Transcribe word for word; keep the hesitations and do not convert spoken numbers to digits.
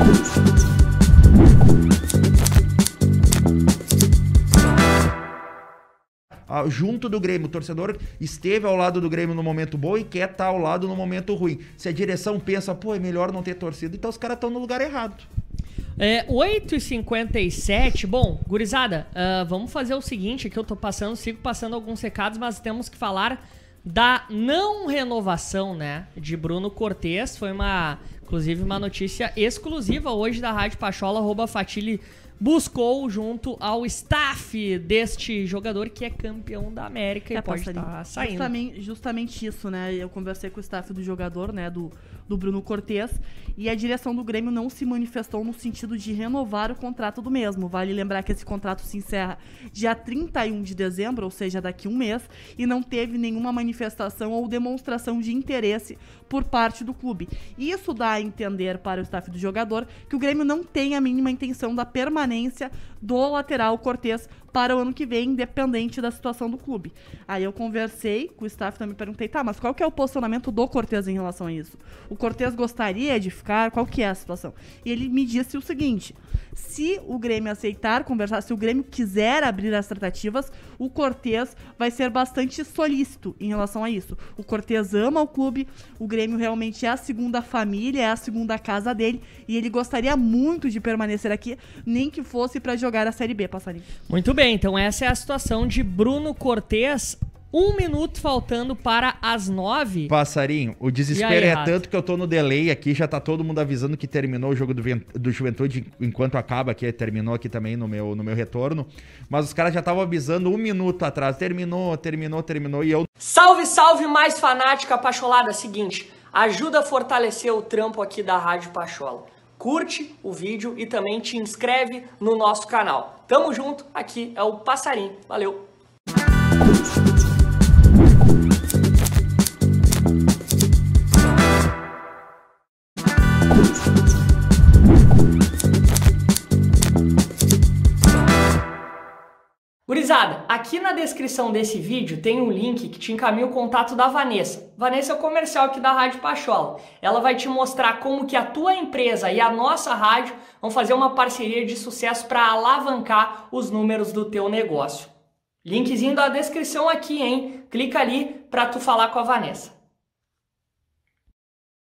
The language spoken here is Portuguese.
Junto do Grêmio, o torcedor esteve ao lado do Grêmio no momento bom e quer estar ao lado no momento ruim. Se a direção pensa, pô, é melhor não ter torcida, então os caras estão no lugar errado. É, oito e cinquenta e sete, bom, gurizada, uh, vamos fazer o seguinte, aqui eu tô passando, sigo passando alguns recados, mas temos que falar da não renovação, né, de Bruno Cortez. Foi uma, inclusive, uma notícia exclusiva hoje da Rádio Pachola, arroba Fatili buscou junto ao staff deste jogador que é campeão da América é, e pode estar saindo. Justamente, justamente isso, né? Eu conversei com o staff do jogador, né? Do, do Bruno Cortez, e a direção do Grêmio não se manifestou no sentido de renovar o contrato do mesmo. Vale lembrar que esse contrato se encerra dia trinta e um de dezembro, ou seja, daqui a um mês, e não teve nenhuma manifestação ou demonstração de interesse por parte do clube. Isso dá a entender para o staff do jogador que o Grêmio não tem a mínima intenção da permanência do lateral Cortez para o ano que vem, independente da situação do clube. Aí eu conversei com o staff, também perguntei, tá, mas qual que é o posicionamento do Cortez em relação a isso? O Cortez gostaria de ficar? Qual que é a situação? E ele me disse o seguinte, se o Grêmio aceitar conversar, se o Grêmio quiser abrir as tratativas, o Cortez vai ser bastante solícito em relação a isso. O Cortez ama o clube, o Grêmio realmente é a segunda família, é a segunda casa dele, e ele gostaria muito de permanecer aqui, nem que fosse para jogar a Série B, Passarinho. Muito bem, então essa é a situação de Bruno Cortez. Um minuto faltando para as nove. Passarinho, o desespero aí, é Rato? tanto que eu tô no delay aqui, já tá todo mundo avisando que terminou o jogo do, do Juventude enquanto acaba aqui, terminou aqui também no meu, no meu retorno, mas os caras já estavam avisando um minuto atrás, terminou, terminou, terminou e eu... Salve, salve mais fanática pacholada, seguinte, ajuda a fortalecer o trampo aqui da Rádio Pachola. Curte o vídeo e também te inscreve no nosso canal. Tamo junto, aqui é o Passarinho, valeu! Gurizada, aqui na descrição desse vídeo tem um link que te encaminha o contato da Vanessa. Vanessa é o comercial aqui da Rádio Pachola. Ela vai te mostrar como que a tua empresa e a nossa rádio vão fazer uma parceria de sucesso para alavancar os números do teu negócio. Linkzinho da descrição aqui, hein? Clica ali para tu falar com a Vanessa.